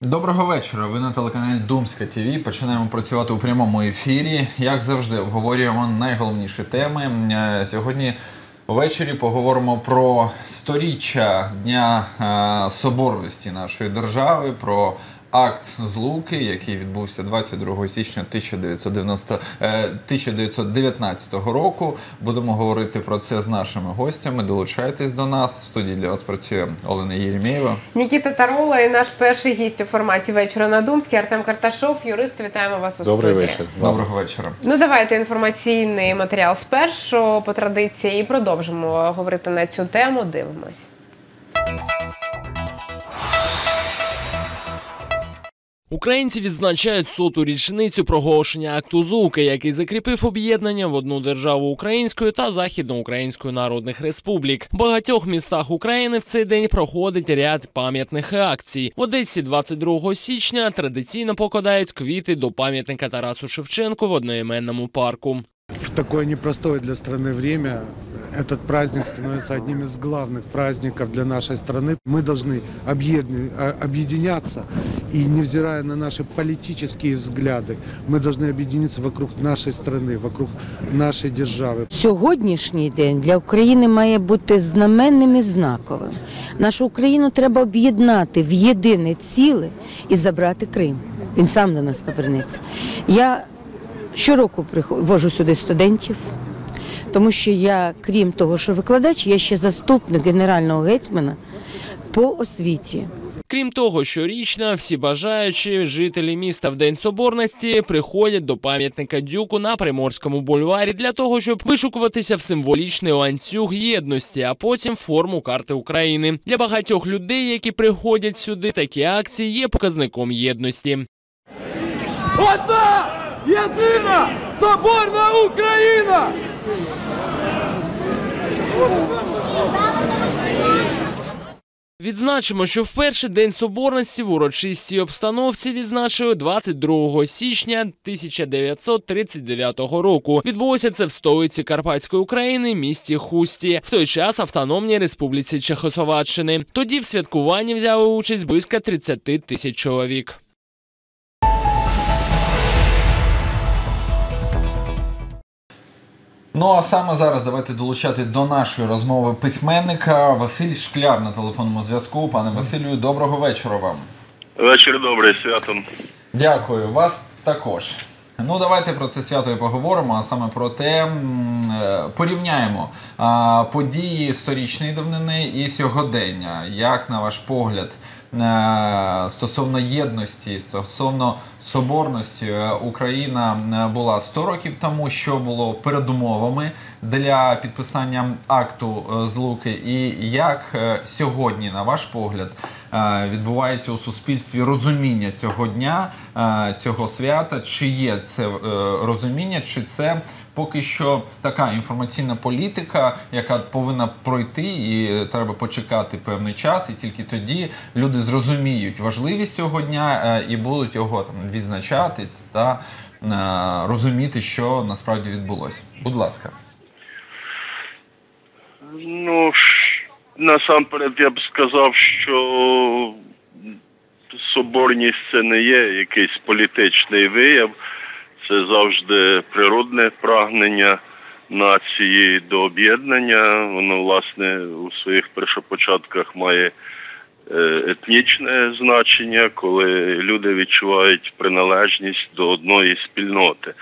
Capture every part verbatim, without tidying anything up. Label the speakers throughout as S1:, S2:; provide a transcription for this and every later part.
S1: Доброго вечора. Ви на телеканалі Думська ТВ. Починаємо працювати у прямому ефірі. Як завжди, обговорюємо найголовніші теми. Сьогодні ввечері поговоримо про сторіччя Дня Соборності нашої держави, про акт Злуки, який відбувся двадцять другого січня тисяча дев'ятсот дев'ятнадцятого року. Будемо говорити про це з нашими гостями. Долучайтесь до нас. В студії для вас працює Олена Єремєєва.
S2: Нікіта Тарола і наш перший гість у форматі «Вечора на Думській» Артем Карташов, юрист. Вітаємо вас у
S3: Добрий
S2: студії.
S3: вечір.
S1: Доброго вечора.
S2: Ну, давайте інформаційний матеріал спершу, по традиції, і продовжимо говорити на цю тему. Дивимось.
S4: Українці відзначають соту річницю проголошення акту Злуки, який закріпив об'єднання в одну державу Української та Західноукраїнської народних республік. В багатьох містах України в цей день проходить ряд пам'ятних акцій. В Одесі двадцять другого січня традиційно покладають квіти до пам'ятника Тарасу Шевченку в одноіменному парку.
S3: В такое непростое для страны время этот праздник становится одним из главных праздников для нашей страны. Мы должны объединяться, и невзирая на наши политические взгляды, мы должны объединиться вокруг нашей страны, вокруг нашей держави.
S5: Сьогоднішній день для України має бути знаменним і знаковим. Нашу Україну треба об'єднати в єдине ціле і забрати Крим. Він сам до нас повернеться. Я щороку привожу сюди студентів, тому що я, крім того, що викладач, я ще заступник генерального гетьмана по освіті.
S4: Крім того, щорічно всі бажаючі жителі міста в День Соборності приходять до пам'ятника Дюку на Приморському бульварі для того, щоб вишукуватися в символічний ланцюг єдності, а потім форму карти України. Для багатьох людей, які приходять сюди, такі акції є показником єдності.
S6: Одна! Єдина! Соборна Україна!
S4: Відзначимо, що вперше День Соборності в урочистій обстановці відзначили двадцять другого січня тисяча дев'ятсот тридцять дев'ятого року. Відбулося це в столиці Карпатської України, місті Хусті, в той час Автономній Республіці Чехословаччини. Тоді в святкуванні взяли участь близько тридцяти тисяч чоловік.
S1: Ну а саме зараз давайте долучати до нашої розмови письменника. Василь Шкляр на телефонному зв'язку. Пане Василю, доброго вечора вам.
S7: Вечір добрий, святом.
S1: Дякую, вас також. Ну, давайте про це свято і поговоримо, а саме про те, порівняємо події сторічної давнини і сьогодення. Як, на ваш погляд, стосовно єдності, стосовно соборності, Україна була сто років тому, що було передумовами для підписання акту Злуки, і як сьогодні, на ваш погляд, відбувається у суспільстві розуміння цього дня, цього свята, чи є це розуміння, чи це поки що така інформаційна політика, яка повинна пройти, і треба почекати певний час, і тільки тоді люди зрозуміють важливість цього дня і будуть його там відзначати та розуміти, що насправді відбулося. Будь ласка.
S7: Ну, насамперед я б сказав, що соборність – це не є якийсь політичний вияв. Це завжди природне прагнення нації до об'єднання. Воно, власне, у своїх першопочатках має етнічне значення, коли люди відчувають приналежність до одної спільноти.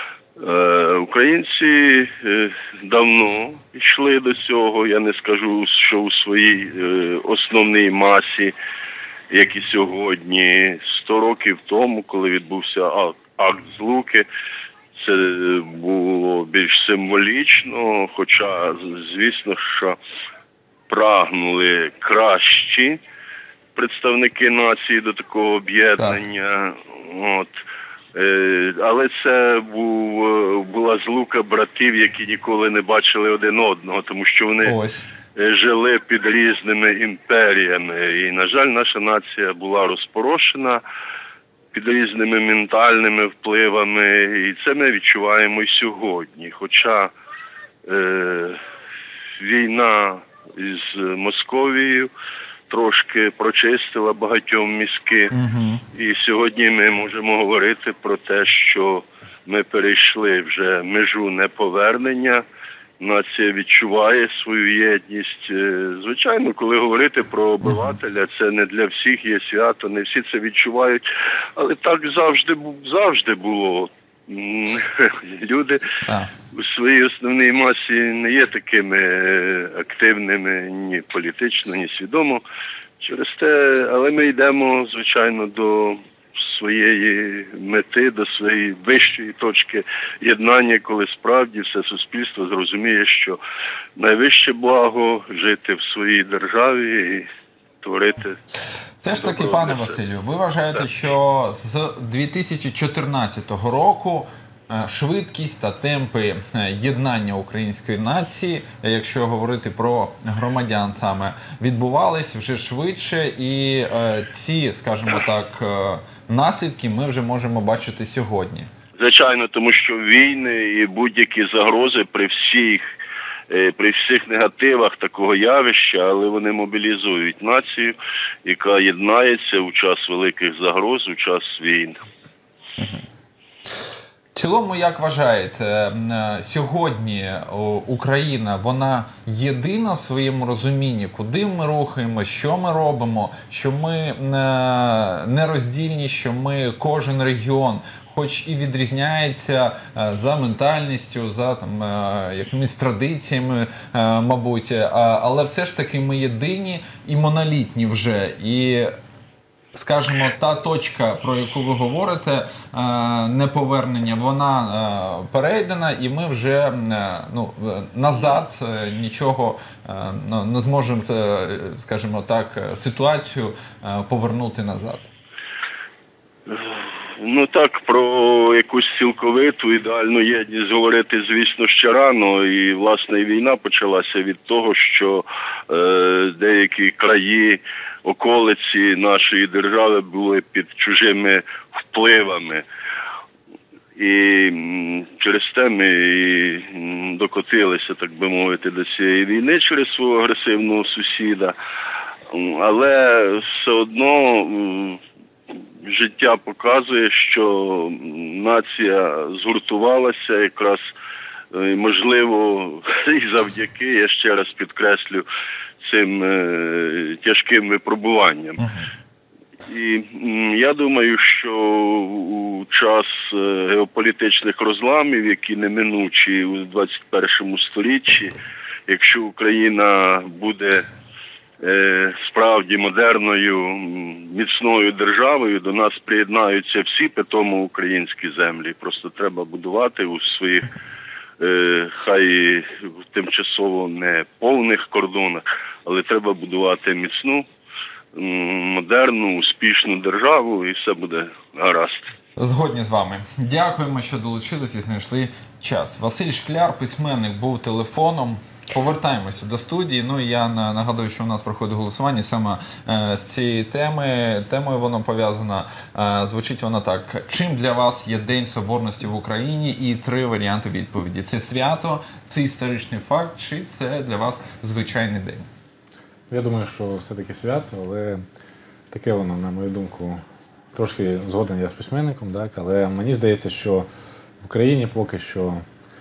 S7: Українці давно йшли до цього, я не скажу, що у своїй основній масі, як і сьогодні. Сто років тому, коли відбувся акт Акт Злуки, це було більш символічно, хоча, звісно, що прагнули кращі представники нації до такого об'єднання. От. Але це був, була злука братів, які ніколи не бачили один одного, тому що вони Ось. жили під різними імперіями. І, на жаль, наша нація була розпорошена під різними ментальними впливами, і це ми відчуваємо і сьогодні. Хоча е, війна із Московією трошки прочистила багатьом мізки.
S1: Угу.
S7: І сьогодні ми можемо говорити про те, що ми перейшли вже межу неповернення. Нація відчуває свою єдність. Звичайно, коли говорити про обивателя, це не для всіх є свято, не всі це відчувають. Але так завжди, завжди було. Люди у своїй основній масі не є такими активними ні політично, ні свідомо. Через те, але ми йдемо, звичайно, до своєї мети, до своєї вищої точки єднання, коли справді все суспільство зрозуміє, що найвище благо – жити в своїй державі і творити.
S1: Все ж таки, пане Василю, ви вважаєте, що з дві тисячі чотирнадцятого року швидкість та темпи єднання української нації, якщо говорити про громадян саме, відбувались вже швидше, і ці, скажімо так, наслідки ми вже можемо бачити сьогодні?
S7: Звичайно, тому що війни і будь-які загрози при всіх при всіх негативах такого явища, але вони мобілізують націю, яка єднається у час великих загроз, у час війн.
S1: В цілому, як вважаєте, сьогодні Україна, вона єдина в своєму розумінні, куди ми рухаємо, що ми робимо, що ми не роздільні, що ми кожен регіон, хоч і відрізняється за ментальністю, за там, якимись традиціями, мабуть, але все ж таки ми єдині і монолітні вже. І, скажімо, та точка, про яку ви говорите, неповернення, вона перейдена, і ми вже ну, назад нічого не зможемо, скажімо так, ситуацію повернути назад.
S7: Ну так, про якусь цілковиту ідеальну єдність говорити, звісно, ще рано. І, власне, війна почалася від того, що е, деякі краї, околиці нашої держави були під чужими впливами. І через те ми і докотилися, так би мовити, до цієї війни через свого агресивного сусіда. Але все одно життя показує, що нація згуртувалася якраз, можливо, і завдяки, я ще раз підкреслю, цим е, тяжким випробуванням. І я думаю, що у час геополітичних розламів, які неминучі у двадцять першому сторіччі, якщо Україна буде е, справді модерною, міцною державою, до нас приєднаються всі питомо українські землі. Просто треба будувати у своїх е, хай в тимчасово не повних кордонах, але треба будувати міцну, модерну, успішну державу, і все буде гаразд.
S1: Згодні з вами. Дякуємо, що долучились і знайшли час. Василь Шкляр, письменник, був телефоном. Повертаємося до студії. Ну, я нагадую, що у нас проходить голосування саме е, з цієї теми. Темою воно пов'язана. Е, звучить вона так. Чим для вас є День Соборності в Україні? І три варіанти відповіді. Це свято, це історичний факт, чи це для вас звичайний день?
S8: Я думаю, що все-таки свято, але таке воно, на мою думку, трошки згоден я з письменником, так? Але мені здається, що в Україні поки що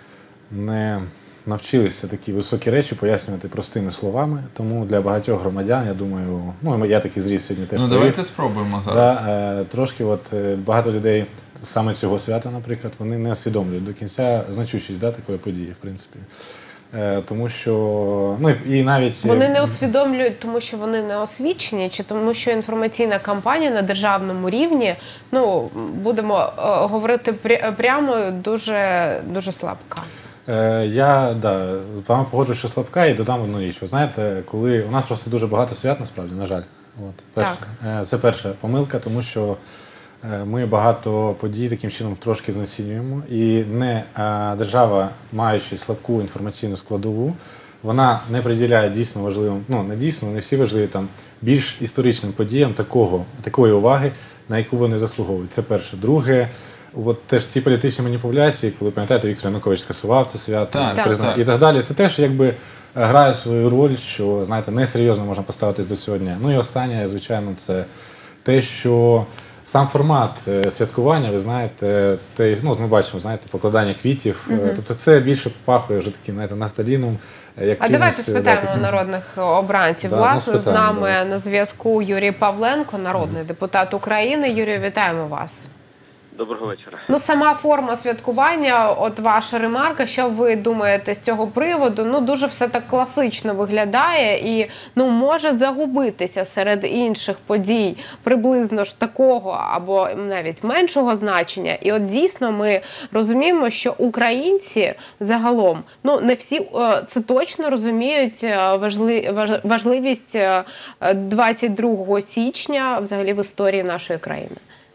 S8: не навчилися такі високі речі пояснювати простими словами, тому для багатьох громадян, я думаю, ну я такий зріс сьогодні теж.
S1: Ну
S8: повів,
S1: давайте спробуємо зараз.
S8: Да, трошки от багато людей саме цього свята, наприклад, вони не усвідомлюють до кінця значущість, да, такої події, в принципі. Тому що, ну і навіть...
S2: Вони не усвідомлюють, тому що вони не освічені, чи тому що інформаційна кампанія на державному рівні, ну, будемо е, говорити прямо, дуже, дуже слабка.
S8: Е, я, да, з вами погоджуюсь, що слабка, і додам одну річ. Ви знаєте, коли у нас просто дуже багато свят, насправді, на жаль. От, перше,
S2: так.
S8: Це перша помилка, тому що ми багато подій таким чином трошки знецінюємо, і не а, держава, маючи слабку інформаційну складову, вона не приділяє дійсно важливим, ну не дійсно, не всі важливі там більш історичним подіям такого, такої уваги, на яку вони заслуговують. Це перше. Друге, от теж ці політичні маніпуляції, коли, пам'ятаєте, Віктор Янукович скасував це свято,
S1: Так,
S8: признав,
S1: так.
S8: і так далі, це теж якби грає свою роль, що, знаєте, несерйозно можна поставитись до сьогодні. Ну і останнє, звичайно, це те, що сам формат е, святкування, ви знаєте, те, ну, от ми бачимо, знаєте, покладання квітів,
S2: Мгм.
S8: е, тобто це більше пахує вже таким, знаєте, нафталіном. е, Як
S2: А давайте
S8: кимось, е, да,
S2: спитаємо
S8: таким-
S2: народних обранців.
S8: Да, ну,
S2: Власне, з
S8: спитаємо,
S2: нами
S8: давайте.
S2: на зв'язку Юрій Павленко, народний депутат України. Юрію, вітаємо вас.
S9: Доброго вечора.
S2: Ну, сама форма святкування, от ваша ремарка, що ви думаєте з цього приводу? Ну, дуже все так класично виглядає і, ну, може загубитися серед інших подій приблизно ж такого або навіть меншого значення. І от дійсно ми розуміємо, що українці загалом, ну, не всі е, це точно розуміють е, важли- важ- важливість е, двадцять другого січня взагалі в історії нашої країни.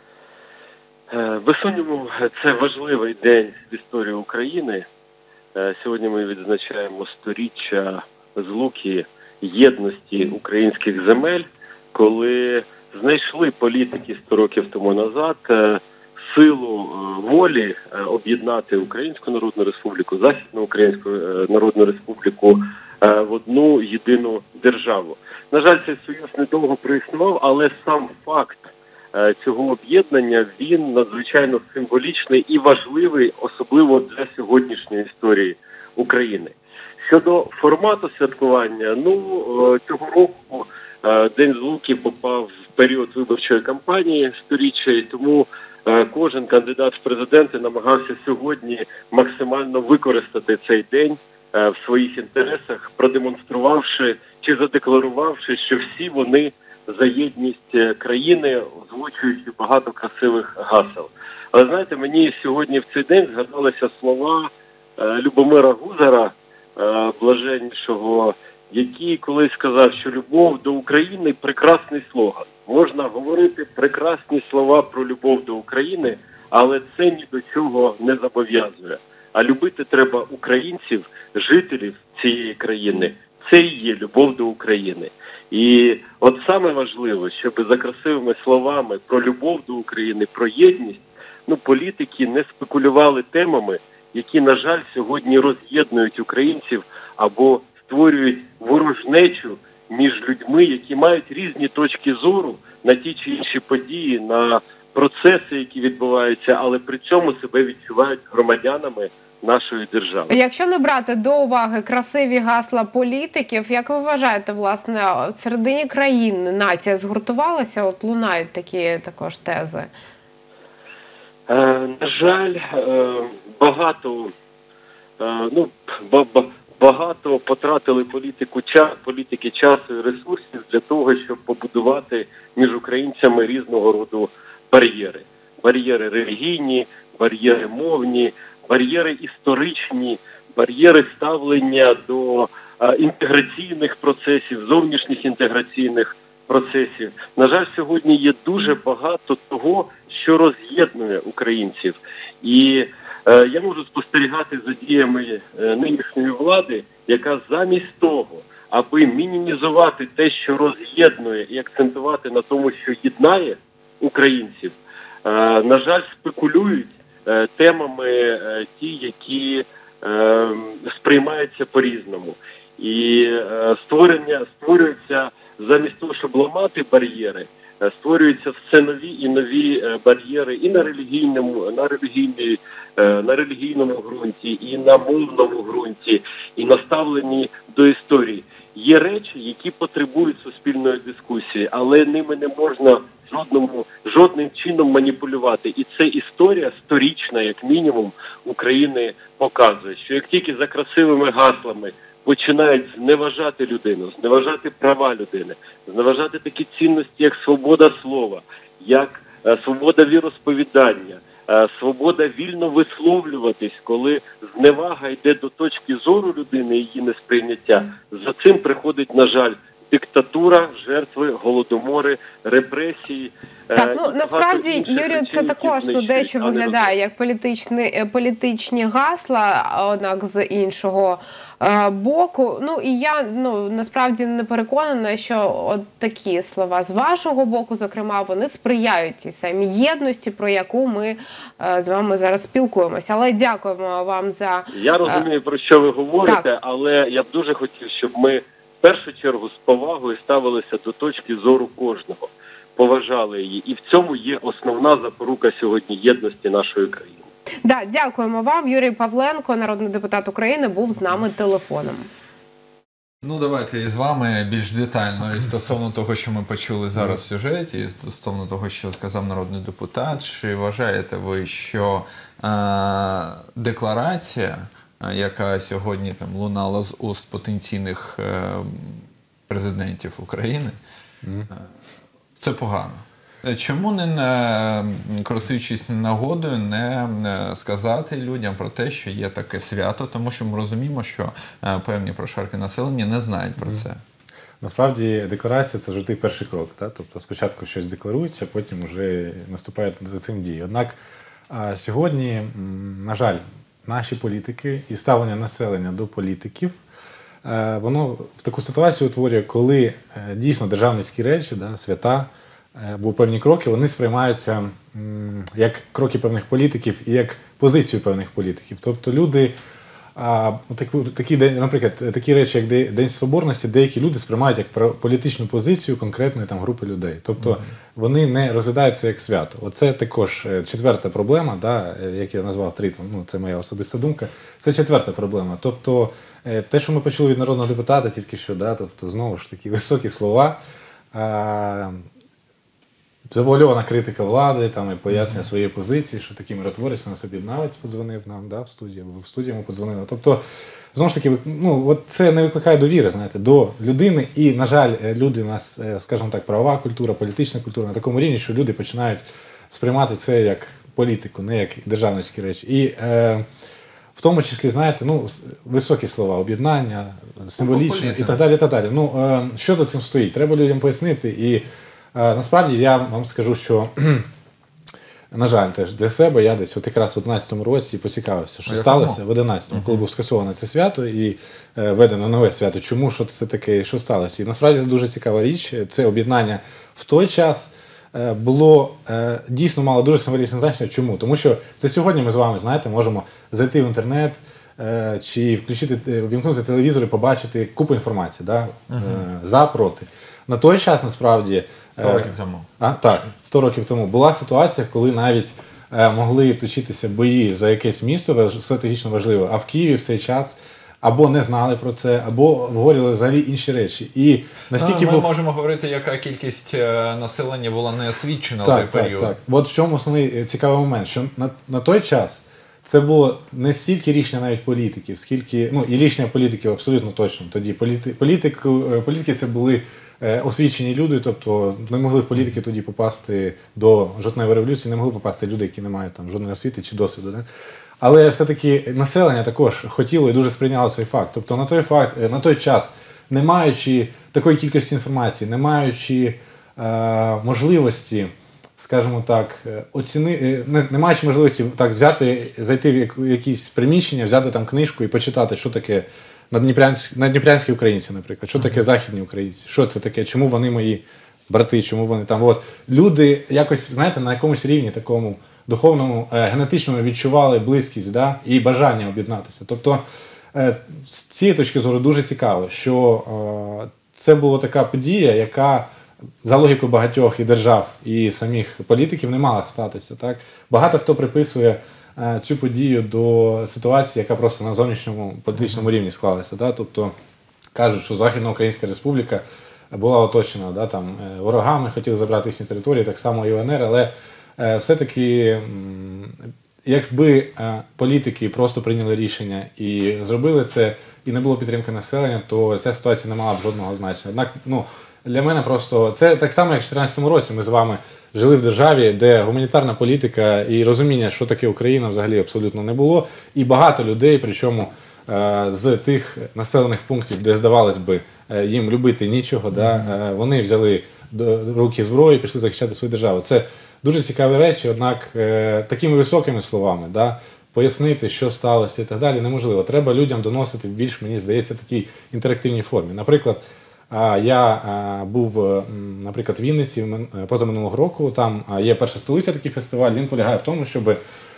S9: Е, Без сумніву, це важливий день в історії України. Е, Сьогодні ми відзначаємо сторіччя злуки єдності українських земель, коли знайшли політики сто років тому назад е, силу е, волі е, об'єднати Українську Народну Республіку, Західну Українську е, Народну Республіку е, в одну єдину державу. На жаль, цей союз недовго проіснував, але сам факт е, цього об'єднання, він надзвичайно символічний і важливий, особливо для сьогоднішньої історії України. Щодо формату святкування, ну, е, цього року е, День Злуки попав в період виборчої кампанії сторіччя, і тому е, кожен кандидат в президенти намагався сьогодні максимально використати цей день е, в своїх інтересах, продемонструвавши чи задекларувавши, що всі вони за єдність е, країни, озвучуючи багато красивих гасел. Але знаєте, мені сьогодні в цей день згадалися слова е, Любомира Гузара, е, блаженнішого, який колись сказав, що любов до України – прекрасний слоган. Можна говорити прекрасні слова про любов до України, але це ні до чого не зобов'язує. А любити треба українців, жителів цієї країни. Це і є любов до України. І от саме важливо, щоб за красивими словами про любов до України, про єдність, ну, політики не спекулювали темами, які, на жаль, сьогодні роз'єднують українців або створюють ворожнечу між людьми, які мають різні точки зору на ті чи інші події, на процеси, які відбуваються, але при цьому себе відчувають громадянами нашої держави.
S2: Якщо не брати до уваги красиві гасла політиків, як ви вважаєте, власне, в середині країн нація згуртувалася? От лунають такі також тези.
S9: Е, на жаль, е, багато, е, ну, ба- ба- багато потратили політику, час, політики часу і ресурсів для того, щоб побудувати між українцями різного роду бар'єри. Бар'єри релігійні, бар'єри мовні, бар'єри історичні, бар'єри ставлення до е, інтеграційних процесів, зовнішніх інтеграційних процесів. На жаль, сьогодні є дуже багато того, що роз'єднує українців. І е, я можу спостерігати за діями е, нинішньої влади, яка замість того, аби мінімізувати те, що роз'єднує, і акцентувати на тому, що єднає українців, е, на жаль, спекулюють е, темами е, ті, які е, сприймаються по-різному. І е, створення, створюються замість того, щоб ламати бар'єри, створюються все нові і нові бар'єри і на релігійному, на релігійній, на релігійному ґрунті, і на мовному ґрунті, і на ставленні до історії. Є речі, які потребують суспільної дискусії, але ними не можна жодному, жодним чином маніпулювати. І це історія сторічна, як мінімум, України показує, що як тільки за красивими гаслами починають зневажати людину, зневажати права людини, зневажати такі цінності, як свобода слова, як е, свобода віросповідання, е, свобода вільно висловлюватись, коли зневага йде до точки зору людини і її несприйняття, за цим приходить, на жаль, диктатура, жертви, голодомори, репресії.
S2: Так, ну насправді, Юрію, це також ну, дещо виглядає як політичні, політичні гасла, однак з іншого е, боку. Ну і я ну насправді не переконана, що от такі слова з вашого боку, зокрема, вони сприяють тій самій єдності, про яку ми е, з вами зараз спілкуємося. Але дякуємо вам за...
S9: Я розумію, про що ви говорите,
S2: так.
S9: Але я б дуже хотів, щоб ми в першу чергу з повагою ставилися до точки зору кожного. Поважали її. І в цьому є основна запорука сьогодні єдності нашої країни.
S2: Да, дякуємо вам. Юрій Павленко, народний депутат України, був з нами телефоном.
S1: Ну, давайте і з вами більш детально і стосовно того, що ми почули зараз в сюжеті, і стосовно того, що сказав народний депутат. Чи вважаєте ви, що е, декларація, яка сьогодні там лунала з уст потенційних е, президентів України, mm. це погано? Чому не, користуючись нагодою, не сказати людям про те, що є таке свято, тому що ми розуміємо, що певні прошарки населення не знають про це.
S8: Насправді декларація – це завжди перший крок. Так? Тобто спочатку щось декларується, потім вже наступає за цим дії. Однак сьогодні, на жаль, наші політики і ставлення населення до політиків, воно в таку ситуацію утворює, коли дійсно державницькі речі, да, свята, або певні кроки, вони сприймаються як кроки певних політиків і як позицію певних політиків. Тобто люди, а, такі, такі, наприклад, такі речі, як День Соборності, деякі люди сприймають як політичну позицію конкретної там групи людей. Тобто mm-hmm. вони не розглядаються як свято. Оце також четверта проблема, да, як я назвав тритом, ну, це моя особиста думка, це четверта проблема. Тобто те, що ми почули від народного депутата тільки що, да, тобто знову ж такі високі слова, а, завуальована критика влади, там, і пояснення mm-hmm. своєї позиції, що такий миротворець на собі навець подзвонив нам, да, в студії, або в студії ми подзвонили. Тобто, знову ж таки, ну, от це не викликає довіри, знаєте, до людини. І, на жаль, люди у нас, скажімо так, правова культура, політична культура на такому рівні, що люди починають сприймати це як політику, не як державницькі речі. І е, в тому числі, знаєте, ну, високі слова, об'єднання, символічне і так далі, і так далі. Ну, е, що за цим стоїть? Треба людям пояснити. І насправді, я вам скажу, що, на жаль, теж для себе я десь от якраз в одинадцятому році поцікавився, що сталося в одинадцятому, коли був скасоване це свято і е, введено нове свято. Чому, що це таке, що сталося? І насправді це дуже цікава річ. Це об'єднання в той час е, було, е, дійсно мало дуже символічне значення. Чому? Тому що це сьогодні ми з вами, знаєте, можемо зайти в інтернет, е, чи включити, вімкнути телевізор і побачити купу інформації, да? е, за, проти. На той час, насправді,
S1: сто років тому.
S8: А, так, сто років тому була ситуація, коли навіть е, могли точитися бої за якесь місто стратегічно важливе, а в Києві в цей час або не знали про це, або обговорювали взагалі інші речі. І настільки
S1: Ми
S8: був...
S1: можемо говорити, яка кількість населення була не освічена
S8: так,
S1: в той
S8: так,
S1: період.
S8: Так, так. От в чому основний цікавий момент, що на, на той час це було не стільки рішення навіть політиків, скільки, ну і рішення політиків абсолютно точно. Тоді політи, політик, політики це були освічені люди, тобто не могли в політики тоді попасти до жовтневої революції, не могли попасти люди, які не мають там жодної освіти чи досвіду. Не? Але все-таки населення також хотіло і дуже сприйняло цей факт. Тобто на той факт, на той час, не маючи такої кількості інформації, не маючи е, можливості, скажімо так, оціни, не, не маючи можливості так взяти, зайти в якісь приміщення, взяти там книжку і почитати, що таке наддніпрянські, наддніпрянські українці, наприклад, що таке західні українці, що це таке, чому вони мої брати, чому вони там. От. Люди якось, знаєте, на якомусь рівні такому духовному, е, генетичному відчували близькість, да, і бажання об'єднатися. Тобто, е, з цієї точки зору дуже цікаво, що е, це була така подія, яка за логікою багатьох і держав, і самих політиків не мала статися. Так? Багато хто приписує е, цю подію до ситуації, яка просто на зовнішньому політичному рівні склалася. Да? Тобто кажуть, що Західноукраїнська Республіка була оточена, да, там, е, ворогами, хотіли забрати їхню територію, так само і УНР, але е, все-таки, м, якби е, політики просто прийняли рішення і зробили це, і не було підтримки населення, то ця ситуація не мала б жодного значення. Однак, ну, для мене просто це так само, як в чотирнадцятому році ми з вами жили в державі, де гуманітарна політика і розуміння, що таке Україна, взагалі абсолютно не було. І багато людей, причому з тих населених пунктів, де, здавалось би, їм любити нічого, да, вони взяли до руки зброю і пішли захищати свою державу. Це дуже цікаві речі, однак такими високими словами, да, пояснити, що сталося і так далі, неможливо. Треба людям доносити в більш, мені здається, такій інтерактивній формі. Наприклад, я був, наприклад, в Вінниці позаминулого року, там є перша столиця, такий фестиваль, він полягає в тому, щоб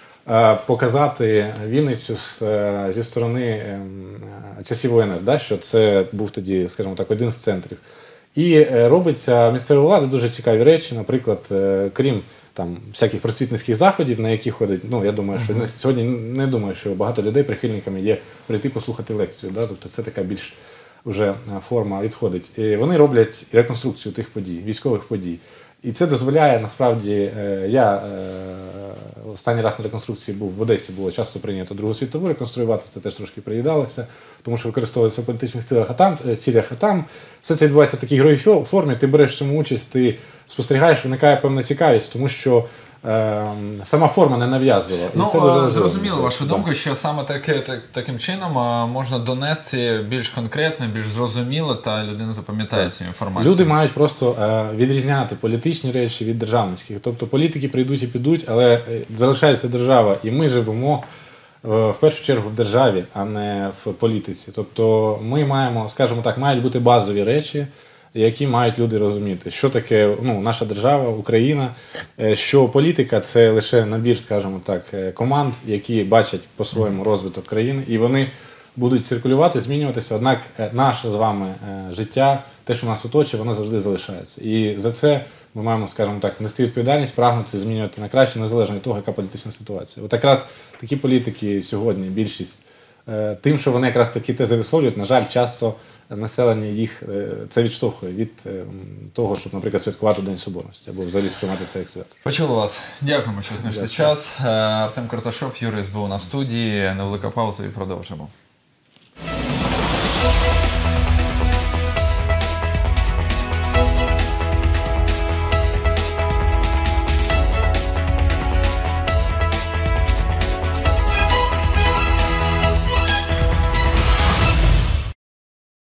S8: показати Вінницю зі сторони часів УНР, да, що це був тоді, скажімо так, один з центрів. І робиться місцева влада дуже цікаві речі, наприклад, крім там всяких просвітницьких заходів, на які ходить, ну, я думаю, що uh-huh. сьогодні не думаю, що багато людей прихильниками є прийти послухати лекцію, да, тобто це така більш вже форма відходить. І вони роблять реконструкцію тих подій, військових подій. І це дозволяє, насправді, я останній раз на реконструкції був в Одесі, було часто прийнято Другу світову реконструювати, це теж трошки приїдалося, тому що використовується в політичних цілях, а там, цілях, а там все це відбувається в такій ігровій формі, ти береш в цьому участь, ти спостерігаєш, виникає певна цікавість, тому що е, сама форма не нав'язлива. І
S1: ну,
S8: це дуже
S1: зрозуміло вашу думку, що саме таке, так, таким чином можна донести більш конкретно, більш зрозуміло, та людина запам'ятає цю інформацію.
S8: Люди мають просто е, відрізняти політичні речі від державницьких. Тобто політики прийдуть і підуть, але залишається держава, і ми живемо в першу чергу в державі, а не в політиці. Тобто ми маємо, скажімо так, мають бути базові речі, які мають люди розуміти, що таке, ну, наша держава, Україна, що політика – це лише набір, скажімо так, команд, які бачать по-своєму розвиток країни, і вони будуть циркулювати, змінюватися, однак наше з вами життя, те, що нас оточує, воно завжди залишається. І за це ми маємо, скажімо так, нести відповідальність, прагнути змінювати на краще, незалежно від того, яка політична ситуація. От якраз такі політики сьогодні, більшість, тим, що вони якраз такі тези висловлюють, на жаль, часто населення їх це відштовхує від того, щоб, наприклад, святкувати День Соборності або взагалі сприймати це як свято.
S1: Почули вас. Дякуємо, що знайшли час. Артем Карташов, юрист, був на студії. Невелика пауза і продовжимо.